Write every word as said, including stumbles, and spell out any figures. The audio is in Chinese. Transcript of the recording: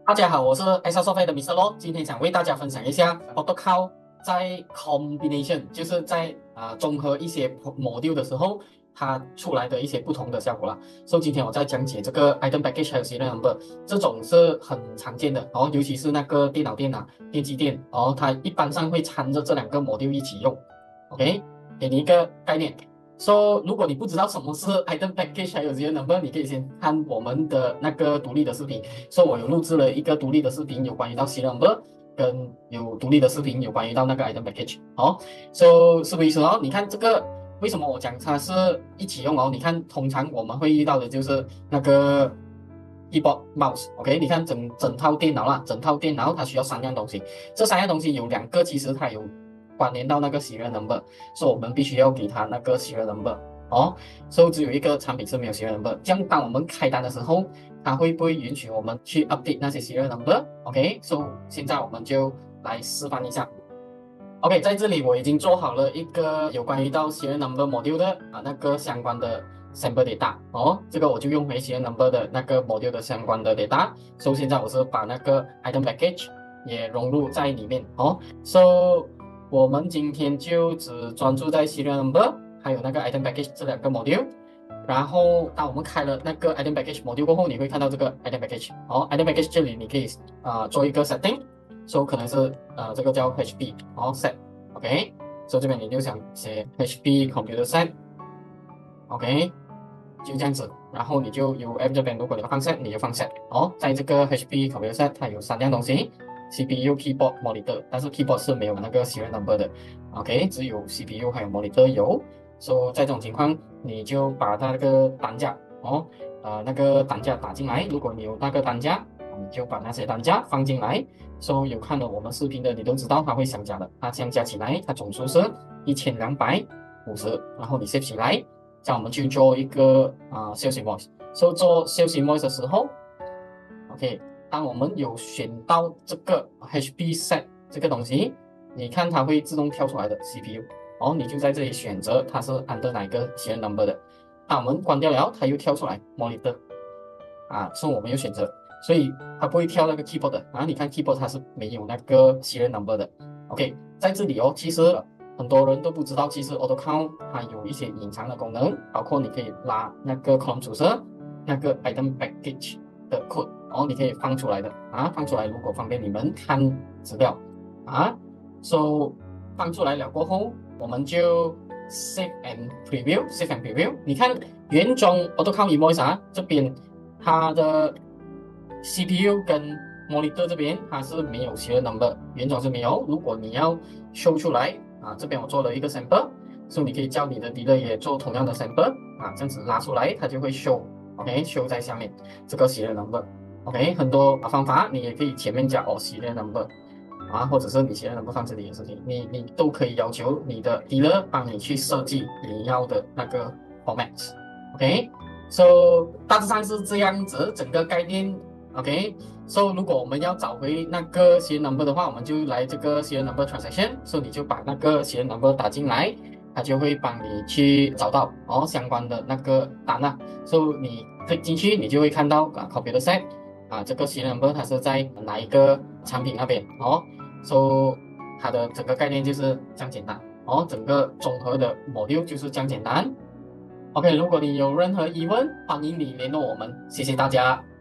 大家好，我是 Excel Software 的 Mister Lo，今天想为大家分享一下 AutoCAD 在 combination，就是在啊、综合一些 module 的时候，它出来的一些不同的效果啦。所以今天我在讲解这个 item package 还有 serial number，这种是很常见的哦，尤其是那个电脑店啊、电机店哦，它一般上会掺着这两个 module 一起用。OK，给你一个概念。So，如果你不知道什么是 item package 还有 serial number，你可以先看我们的那个独立的视频。所以我有录制了一个独立的视频，有关于到 serial number，跟有独立的视频有关于到那个 item package。好，so 是不是意思哦？你看这个为什么我讲它是一起用哦？你看，通常我们会遇到的就是那个 keyboard mouse，OK？、你看整整套电脑啦，整套电脑它需要三样东西，这三样东西有两个其实它有关联到那个 serial number，所以我们必须要给它那个 serial number。哦，所以只有一个产品是没有 serial number，这样当我们开单的时候，它会不会允许我们去 update 那些 serial number？OK，so、现在我们就来示范一下。OK，在这里我已经做好了一个有关于到 serial number module 的啊那个相关的 sample data 哦，这个我就用回 serial number 的那个 module 的相关的 data。所以现在我是把那个 item package 也融入在里面哦。So 我们今天就只专注在 serial number 还有那个 item package 这两个 module。然后当我们开了那个 item package module 过后，你会看到这个 item package。哦，item package 这里你可以啊、呃做一个 setting。所以可能是呃这个叫 H P，然后 set，OK，所以这边你就想写 H P computer set，OK，就这样子，然后你就 U M 这边如果你要放 set，你就放 set，哦，在这个 H P computer set 它有三样东西，C P U、keyboard、monitor，但是 keyboard 是没有那个 serial number 的，OK，只有 C P U 还有 monitor 有，所以在这种情况你就把它那个单价，哦，呃那个单价打进来，如果你有那个单价。你就把那些单价放进来，所以有看了我们视频的你都知道它会相加的，它相加起来它总数是一千两百五十，然后你 save 起来，这样我们去做一个啊、呃、sales invoice。所以做 sales invoice 的时候，OK，当我们有选到这个 H P set 这个东西，你看它会自动跳出来的 C P U，哦，你就在这里选择它是 under 哪一个 serial number 的，当我们关掉了，它又跳出来 monitor，啊，是我们有选择。所以它不会跳那个 keyboard 的啊，你看 keyboard 它是没有那个 serial number 的。OK，在这里哦，其实很多人都不知道，其实 AutoCount 它有一些隐藏的功能，包括你可以拉那个 column 主色，那个 item package 的 code，然后你可以放出来的啊，放出来如果方便你们看资料啊，so 放出来了过后，我们就 save and preview，save and preview，你看原装 AutoCount invoice 啊这边它的 C P U 跟 monitor 这边它是没有 serial number，原装是没有。如果你要 show 出来啊，这边我做了一个 sample，所以你可以叫你的 dealer 也做同样的 sample 啊，这样子拉出来它就会 show，OK，show 在下面这个 serial number，OK，很多方法你也可以前面加哦 serial number 啊，或者是你 serial number 放这里也是可以，你你都可以要求你的 dealer 帮你去设计你要的那个 format，OK。So 大致上是这样子，整个概念 OK，so 如果我们要找回那个 serial number 的话，我们就来这个 serial number transaction，so 你就把那个 serial number 打进来，它就会帮你去找到哦相关的那个单啊，so 你 click 进去，你就会看到啊 computer set 啊这个 serial number 它是在哪一个产品那边哦，so 它的整个概念就是这样简单哦，整个综合的 module 就是这样简单。OK，如果你有任何疑问，欢迎你联络我们，谢谢大家。